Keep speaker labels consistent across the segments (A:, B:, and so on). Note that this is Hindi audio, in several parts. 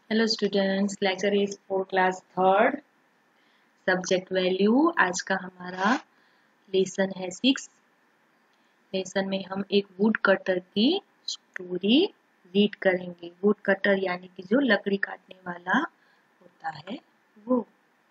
A: Hello students, lecture is for class third, subject value. आज का हमारा लेसन है 6। लेसन में हम एक वुड कटर की स्टोरी रीड करेंगे। वुड कटर यानी कि जो लकड़ी काटने वाला होता है वो।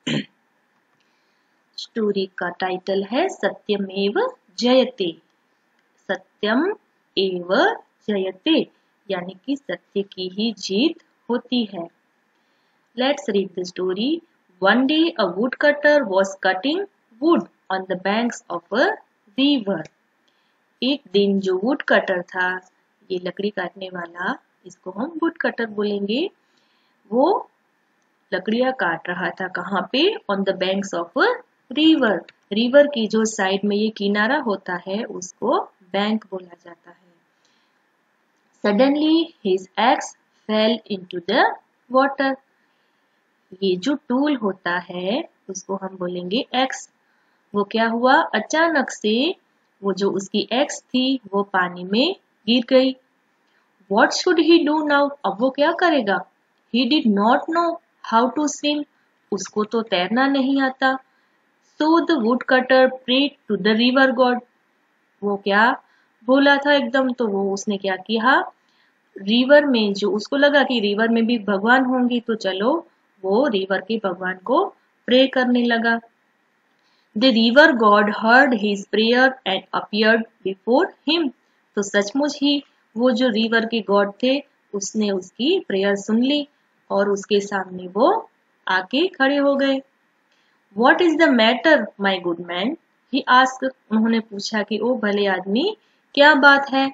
A: स्टोरी का टाइटल है सत्यमेव जयते। सत्यम एव जयते यानी कि सत्य की ही जीत होती है। Let's read the story. One day a woodcutter was cutting wood on the banks of a river. एक दिन जो वुड कटर था, ये लकड़ी काटने वाला, इसको हम वुड कटर बोलेंगे, वो लकड़ियां काट रहा था। कहाँ पे? On the banks of a river. River की जो साइड में ये किनारा होता है उसको बैंक बोला जाता है। Suddenly his axe fell into the water. ये जो टूल होता है उसको हम बोलेंगे एक्स। वो क्या हुआ? अचानक से वो जो उसकी एक्स थी वो पानी में गिर गई। What should he do now? अब वो क्या करेगा? He did not know how to swim. उसको तो तैरना नहीं आता। So the woodcutter prayed to the river god. वो क्या बोला था एकदम, तो वो उसने क्या किया? रिवर में, जो उसको लगा कि रिवर में भी भगवान होंगी, तो चलो वो रिवर के भगवान को प्रे करने लगा। The river god heard his prayer and appeared before him. तो सचमुच ही वो जो रिवर के गॉड थे उसने उसकी प्रेयर सुन ली और उसके सामने वो आके खड़े हो गए। What is the matter, my good man? He asked. उन्होंने पूछा कि ओ भले आदमी, क्या बात है?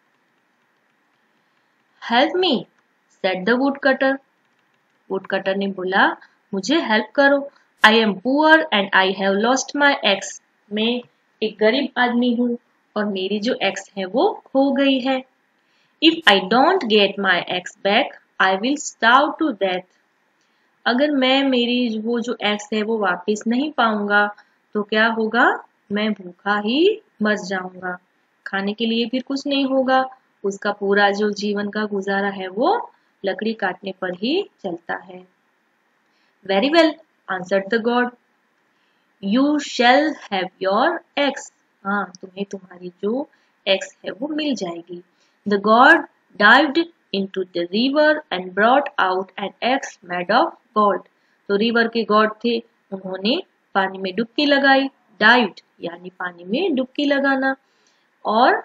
A: Help me, said the woodcutter. woodcutter ने बोला, मुझे हेल्प करो। I am poor and I have lost my axe. मैं एक गरीब आदमी हूँ और मेरी जो एक्स है वो खो गई है। If I don't get my axe back, I will starve to death. अगर मैं मेरी वो जो एक्स है वो वापस नहीं पाऊंगा तो क्या होगा? मैं भूखा ही मर जाऊंगा। खाने के लिए फिर कुछ नहीं होगा। उसका पूरा जो जीवन का गुजारा है वो लकड़ी काटने पर ही चलता है। Very well, answered the god. You shall have your axe. हाँ, तुम्हें तुम्हारी जो एक्स है वो मिल जाएगी। The god dived into the river and brought out an axe made of gold. तो रिवर के गॉड थे, उन्होंने पानी में डुबकी लगाई। डाइव्ड यानी पानी में डुबकी लगाना। और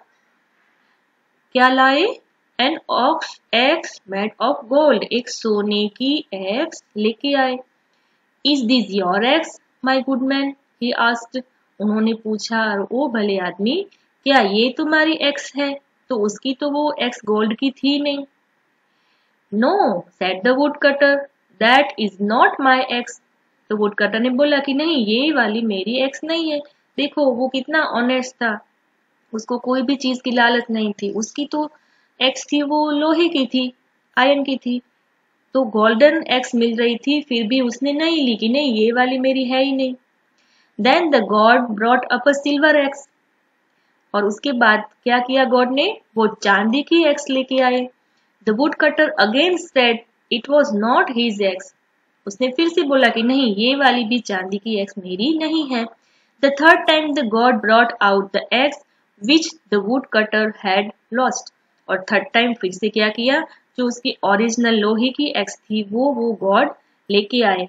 A: क्या लाए? An ox axe made of gold. एक सोने की एक्स लेके आए। Is this your axe, my good man? He asked. उन्होंने पूछा, ओ भले आदमी, क्या ये तुम्हारी एक्स है? तो उसकी तो वो एक्स गोल्ड की थी नहीं। No, said the wood cutter, that is not my axe. तो वुड कटर ने बोला कि नहीं, ये वाली मेरी एक्स नहीं है। देखो वो कितना ऑनेस्ट था, उसको कोई भी चीज की लालच नहीं थी। उसकी तो एक्स थी वो लोहे की थी, आयरन की थी, तो गोल्डन एक्स मिल रही थी, फिर भी उसने नहीं ली कि नहीं ये वाली मेरी है ही नहीं। Then the god brought up a silver axe. और उसके बाद क्या किया गॉड ने? वो चांदी की एक्स लेके आए। The wood cutter again said it was not his axe. उसने फिर से बोला कि नहीं, ये वाली भी चांदी की एक्स मेरी नहीं है। The third time the god brought out the axe which the wood cutter had lost. और थर्ड टाइम फिर से क्या किया? जो उसकी ओरिजिनल लोहे की एक्स थी वो गॉड लेके आए।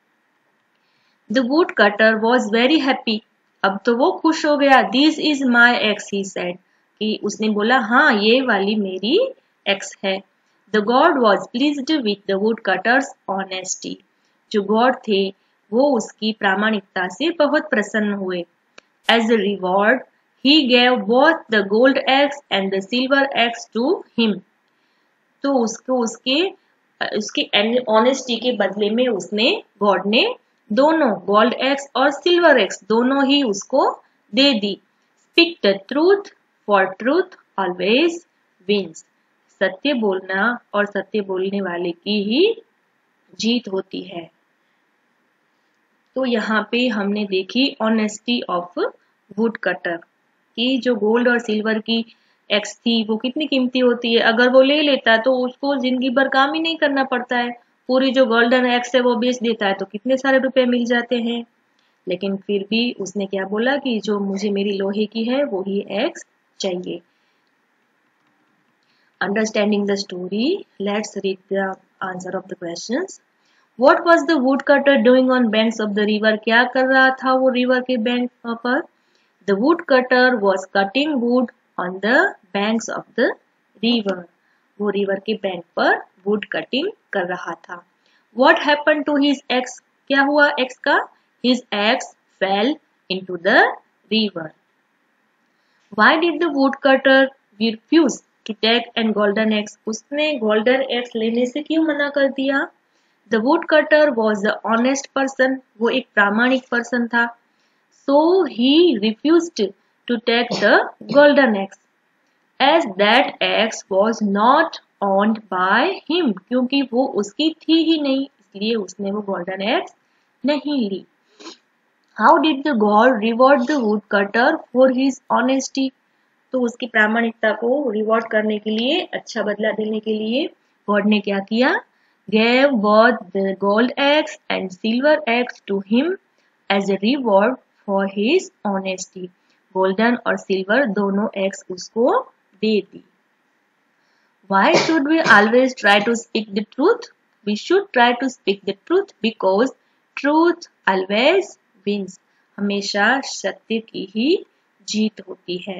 A: The wood cutter was very happy. अब तो वो खुश हो गया। This is my axe, he said. कि उसने बोला, हाँ ये वाली मेरी एक्स है। The god was pleased with the wood cutter's honesty. जो गॉड थे वो उसकी प्रामाणिकता से बहुत प्रसन्न हुए। As a reward he gave both the gold axe and the silver axe to him. तो उसको उसके ऑनेस्टी के बदले में उसने, गॉड ने, दोनों गोल्ड एक्स और सिल्वर एक्स दोनों ही उसको दे दी। Speak the truth, for truth always wins. सत्य बोलना और सत्य बोलने वाले की ही जीत होती है। तो यहाँ पे हमने देखी ऑनेस्टी ऑफ वुड कटर कि जो गोल्ड और सिल्वर की एक्स थी वो कितनी कीमती होती है। अगर वो ले लेता तो उसको जिंदगी भर काम ही नहीं करना पड़ता है, पूरी जो गोल्डन एग्स है वो बेच देता है तो कितने सारे रुपए मिल जाते हैं। लेकिन फिर भी उसने क्या बोला कि जो मुझे मेरी लोहे की है वो ही एग्स चाहिए। Understanding the story, let's read the answer of the questions. What was the woodcutter doing on banks of the river? क्या कर रहा था वो रिवर के बैंक पर? The woodcutter was cutting wood on the banks of the river. वो रिवर के बैंक पर wood cutting कर रहा था। What happened to his axe? क्या हुआ axe का? His axe fell into the river. Why did the woodcutter refuse to take an golden axe? उसने golden axe लेने से क्यों मना कर दिया? The woodcutter was the honest person. वो एक प्रामाणिक person था। So he refused to take the golden axe, as that axe was not owned by him. क्योंकि वो उसकी थी ही नहीं, इसलिए उसने वो golden axe नहीं ली। How did the god reward the woodcutter for his honesty? तो उसकी प्रामाणिकता को रिवॉर्ड करने के लिए, अच्छा बदला देने के लिए गॉड ने क्या किया? Gave both the gold axe and silver axe to him as a reward for his honesty. Golden और सिल्वर दोनों एक्स उसको दे दी। Why should we always try to speak the truth? We should try to speak the truth because truth always wins. हमेशा सत्य की ही जीत होती है।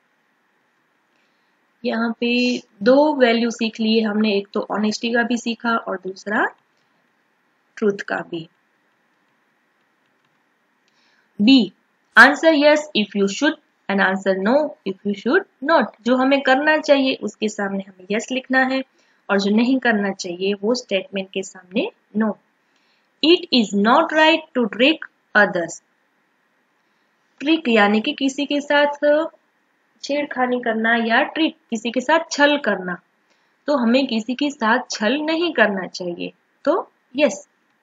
A: यहाँ पे दो वैल्यू सीख लिए हमने, एक तो ऑनेस्टी का भी सीखा और दूसरा ट्रूथ का भी। B, answer yes if you should and answer no if you should not. जो हमें करना चाहिए उसके सामने हमें यस लिखना है और जो नहीं करना चाहिए वो स्टेटमेंट के सामने no. It is not right to trick others. Trick यानी कि किसी के साथ छेड़खानी करना या ट्रिक, किसी के साथ छल करना। तो हमें किसी के साथ छल नहीं करना चाहिए, तो yes.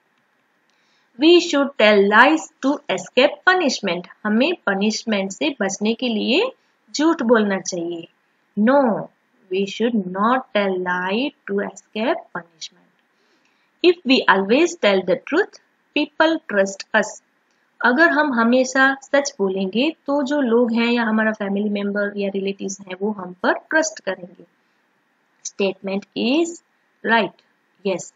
A: We should tell lies to escape punishment. हमें पनिशमेंट से बचने के लिए झूठ बोलना चाहिए। No, we should not tell lie to escape punishment. If we always tell the truth, people trust us. अगर हम हमेशा सच बोलेंगे तो जो लोग हैं या हमारा फैमिली मेंबर या रिलेटिव्स हैं वो हम पर ट्रस्ट करेंगे। Statement is right, yes.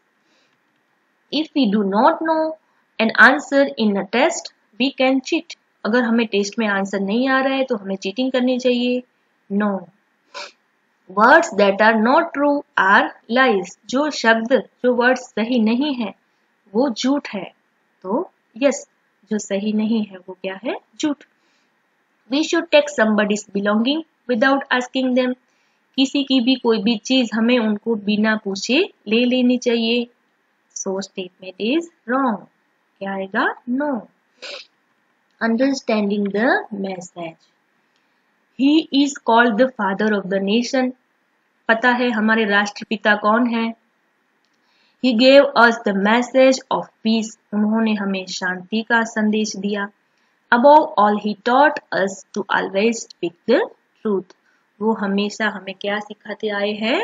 A: If we do not know an answer in a test, we can cheat. अगर हमें टेस्ट में आंसर नहीं आ रहा है तो हमें चीटिंग करनी चाहिए। No. Words that are not true are lies. जो शब्द, जो वर्ड्स सही नहीं है वो झूठ है। तो यस, जो सही नहीं है वो क्या है? झूठ। We should take somebody's belonging without asking them. किसी की भी कोई भी चीज हमें उनको बिना पूछे ले लेनी चाहिए। So statement is wrong. क्या आएगा? No. Understanding the message. He is called the father of the nation. पता है हमारे राष्ट्रपिता कौन है? He gave us the message of peace. उन्होंने हमें शांति का संदेश दिया। Above all, he taught us to always speak the truth. वो हमेशा हमें क्या सिखाते आए हैं?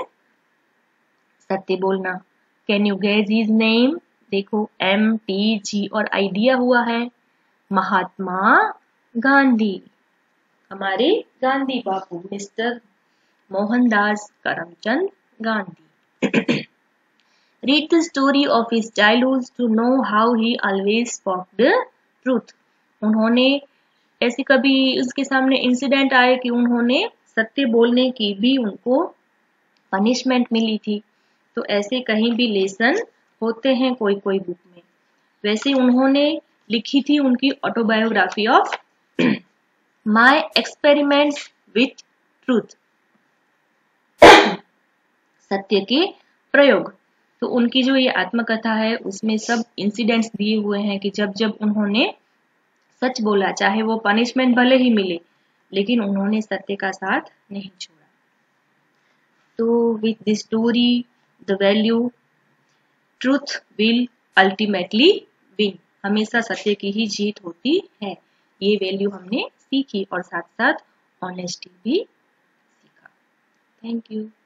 A: सत्य बोलना। Can you guess his name? देखो MTG और I दिया हुआ है। महात्मा गांधी। हमारे Gandhi Bapu mister Mohandas Karamchand Gandhi. Read the story of his childhood to know how he always spoke the truth. उन्होंने ऐसी कभी उसके सामने इंसिडेंट आए कि उन्होंने सत्य बोलने की भी उनको पनिशमेंट मिली थी। तो ऐसे कहीं भी लेसन होते हैं कोई कोई बुक में। वैसे उन्होंने लिखी थी उनकी autobiography of my experiments with truth. सत्य के प्रयोग। तो उनकी जो ये आत्मकथा है उसमें सब इंसिडेंट्स दिए हुए हैं कि जब जब उन्होंने सच बोला, चाहे वो पनिशमेंट भले ही मिले, लेकिन उन्होंने सत्य का साथ नहीं छोड़ा। तो with this story the value truth will ultimately win. हमेशा सत्य की ही जीत होती है। ये वैल्यू हमने सीखी और साथ साथ ऑनेस्टी भी सीखा। Thank you.